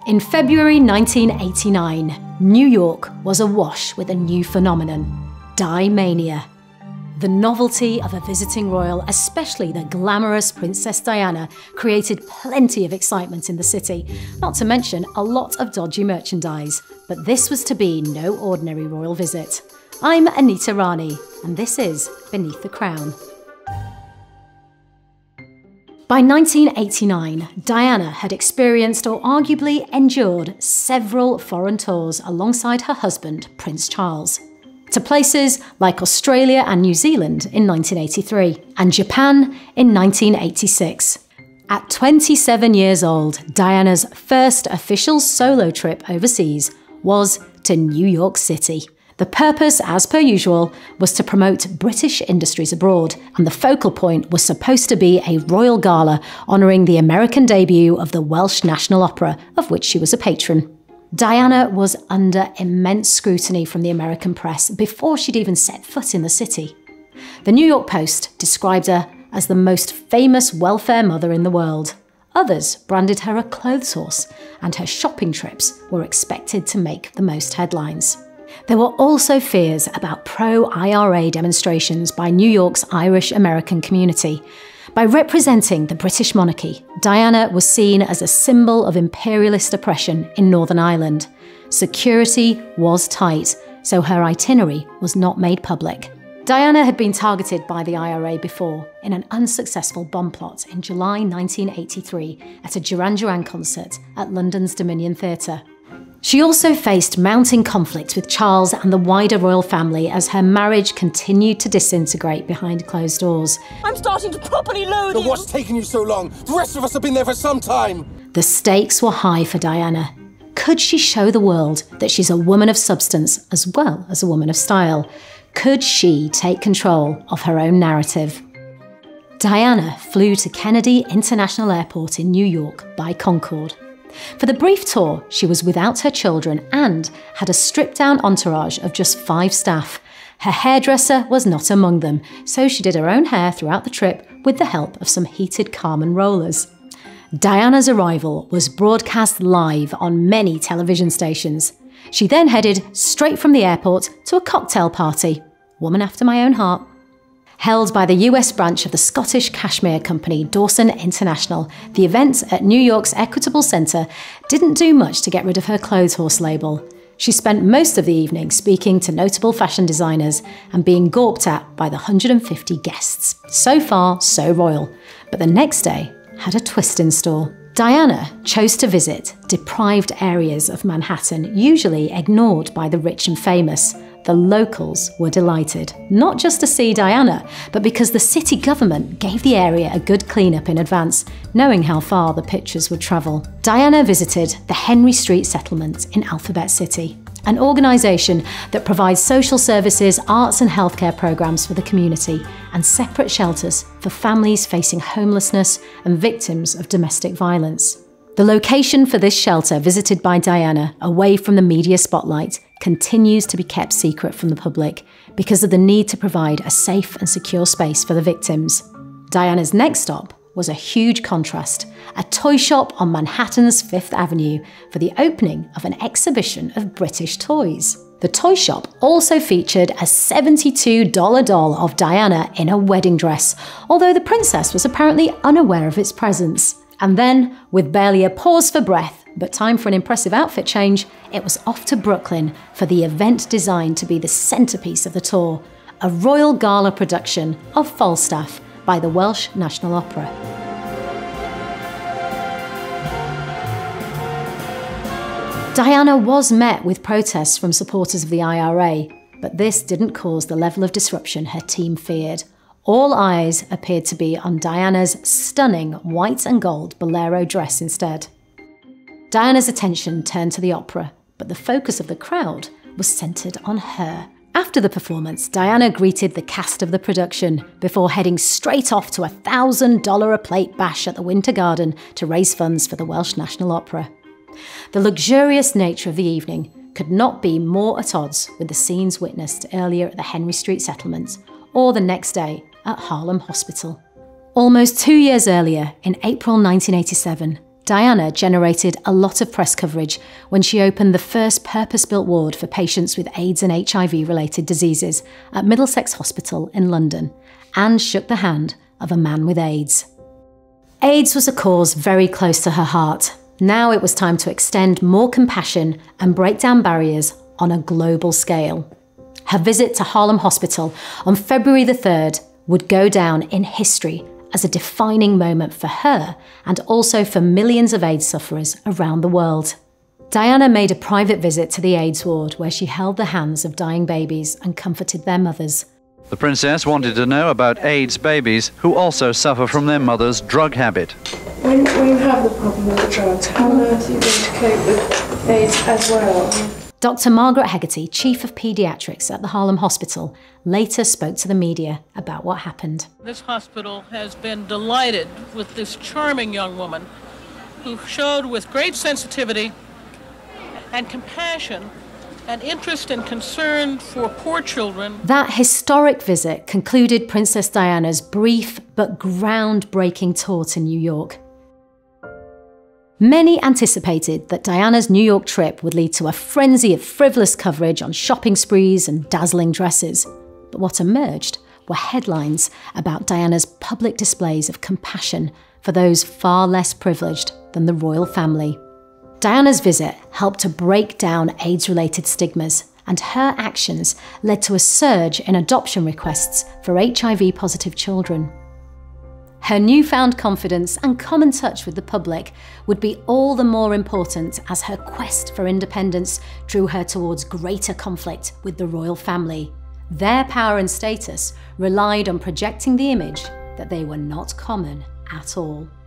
In February 1989, New York was awash with a new phenomenon, Di-mania. The novelty of a visiting royal, especially the glamorous Princess Diana, created plenty of excitement in the city, not to mention a lot of dodgy merchandise. But this was to be no ordinary royal visit. I'm Anita Rani, and this is Beneath the Crown. By 1989, Diana had experienced or arguably endured several foreign tours alongside her husband, Prince Charles, to places like Australia and New Zealand in 1983 and Japan in 1986. At 27 years old, Diana's first official solo trip overseas was to New York City. The purpose, as per usual, was to promote British industries abroad, and the focal point was supposed to be a royal gala honouring the American debut of the Welsh National Opera, of which she was a patron. Diana was under immense scrutiny from the American press before she'd even set foot in the city. The New York Post described her as the most famous welfare mother in the world. Others branded her a clothes horse, and her shopping trips were expected to make the most headlines. There were also fears about pro-IRA demonstrations by New York's Irish-American community. By representing the British monarchy, Diana was seen as a symbol of imperialist oppression in Northern Ireland. Security was tight, so her itinerary was not made public. Diana had been targeted by the IRA before in an unsuccessful bomb plot in July 1983 at a Duran Duran concert at London's Dominion Theatre. She also faced mounting conflict with Charles and the wider royal family as her marriage continued to disintegrate behind closed doors. I'm starting to properly loathe you! What's taking you so long? The rest of us have been there for some time! The stakes were high for Diana. Could she show the world that she's a woman of substance as well as a woman of style? Could she take control of her own narrative? Diana flew to Kennedy International Airport in New York by Concorde. For the brief tour, she was without her children and had a stripped-down entourage of just 5 staff. Her hairdresser was not among them, so she did her own hair throughout the trip with the help of some heated Carmen rollers. Diana's arrival was broadcast live on many television stations. She then headed straight from the airport to a cocktail party, woman after my own heart, held by the US branch of the Scottish cashmere company Dawson International. The event at New York's Equitable Centre didn't do much to get rid of her clothes horse label. She spent most of the evening speaking to notable fashion designers and being gawped at by the 150 guests. So far, so royal. But the next day had a twist in store. Diana chose to visit deprived areas of Manhattan, usually ignored by the rich and famous. The locals were delighted, not just to see Diana, but because the city government gave the area a good clean-up in advance, knowing how far the pictures would travel. Diana visited the Henry Street Settlement in Alphabet City, an organisation that provides social services, arts and healthcare programmes for the community, and separate shelters for families facing homelessness and victims of domestic violence. The location for this shelter, visited by Diana, away from the media spotlight, continues to be kept secret from the public because of the need to provide a safe and secure space for the victims. Diana's next stop was a huge contrast, a toy shop on Manhattan's Fifth Avenue for the opening of an exhibition of British toys. The toy shop also featured a $72 doll of Diana in a wedding dress, although the princess was apparently unaware of its presence. And then, with barely a pause for breath, but time for an impressive outfit change, it was off to Brooklyn for the event designed to be the centrepiece of the tour, a royal gala production of Falstaff by the Welsh National Opera. Diana was met with protests from supporters of the IRA, but this didn't cause the level of disruption her team feared. All eyes appeared to be on Diana's stunning white and gold bolero dress instead. Diana's attention turned to the opera, but the focus of the crowd was centred on her. After the performance, Diana greeted the cast of the production before heading straight off to a $1,000 a plate bash at the Winter Garden to raise funds for the Welsh National Opera. The luxurious nature of the evening could not be more at odds with the scenes witnessed earlier at the Henry Street Settlement or the next day at Harlem Hospital. Almost 2 years earlier, in April 1987, Diana generated a lot of press coverage when she opened the first purpose-built ward for patients with AIDS and HIV-related diseases at Middlesex Hospital in London, and shook the hand of a man with AIDS. AIDS was a cause very close to her heart. Now it was time to extend more compassion and break down barriers on a global scale. Her visit to Harlem Hospital on February the 3rd would go down in history as a defining moment for her and also for millions of AIDS sufferers around the world. Diana made a private visit to the AIDS ward where she held the hands of dying babies and comforted their mothers. The princess wanted to know about AIDS babies who also suffer from their mother's drug habit. When you have the problem with the drugs, how on earth are you going to cope with AIDS as well? Dr. Margaret Hegarty, Chief of Paediatrics at the Harlem Hospital, later spoke to the media about what happened. This hospital has been delighted with this charming young woman who showed with great sensitivity and compassion and interest and concern for poor children. That historic visit concluded Princess Diana's brief but groundbreaking tour to New York. Many anticipated that Diana's New York trip would lead to a frenzy of frivolous coverage on shopping sprees and dazzling dresses. But what emerged were headlines about Diana's public displays of compassion for those far less privileged than the royal family. Diana's visit helped to break down AIDS-related stigmas, and her actions led to a surge in adoption requests for HIV-positive children. Her newfound confidence and common touch with the public would be all the more important as her quest for independence drew her towards greater conflict with the royal family. Their power and status relied on projecting the image that they were not common at all.